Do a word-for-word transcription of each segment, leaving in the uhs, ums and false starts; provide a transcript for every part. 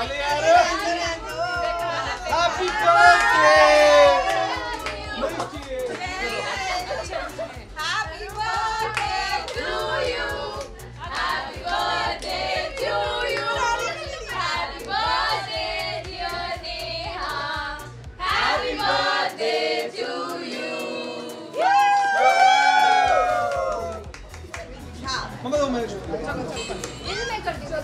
Happy birthday! Happy birthday to you. Happy birthday to you. Happy birthday dear Neha. Happy birthday to you. मम्मा दो मैं shoot ये मैं कर दूँ।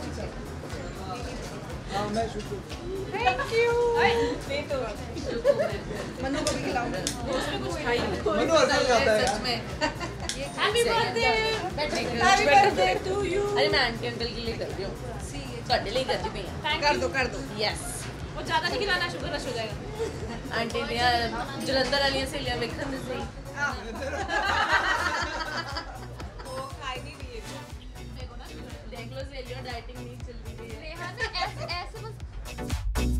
हाँ मैं शूट Thank you. नहीं तो मनु को भी खिलाऊं। उसमें कुछ खाई नहीं। मनु असर जाता है सच में। Happy birthday. Happy birthday to you. अरे मैं आंटी अंकल के लिए कर रही हूँ। ਤੁਹਾਡੇ ਲਈ करती पई हूँ। कर दो कर दो। Yes. वो ज़्यादा नहीं खिलाना, शुगर रश हो जाएगा। आंटी ने यार जलंधर वाली से लिया वेखन दे सही। वो खाई नहीं रही है। देख लो से लियो डाइटिंग नहीं चल रही है। नेहा ने ऐसे ऐसे बस